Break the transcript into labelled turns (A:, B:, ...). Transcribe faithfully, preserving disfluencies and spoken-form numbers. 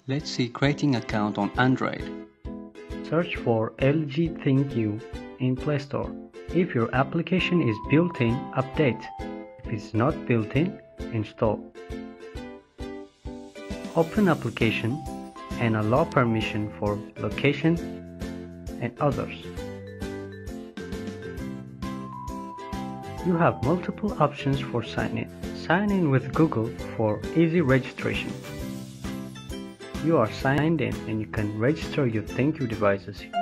A: Let's see creating account on Android.
B: Search for L G ThinQ in Play Store. If your application is built-in, update. If it's not built-in, install. Open application and allow permission for location and others. You have multiple options for sign in. Sign in with Google for easy registration. You are signed in and you can register your ThinQ devices